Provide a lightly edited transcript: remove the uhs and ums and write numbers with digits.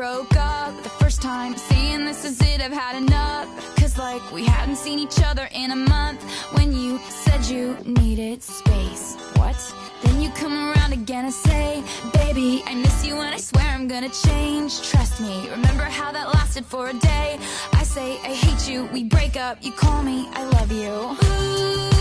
broke up the first time, saying this is it, I've had enough. Cause like we hadn't seen each other in a month. When you said you needed space, what? Then you come around again and say, baby, I miss you and I swear I'm gonna change. Trust me, remember how that lasted for a day? I say I hate you, we break up, you call me I love you. Ooh.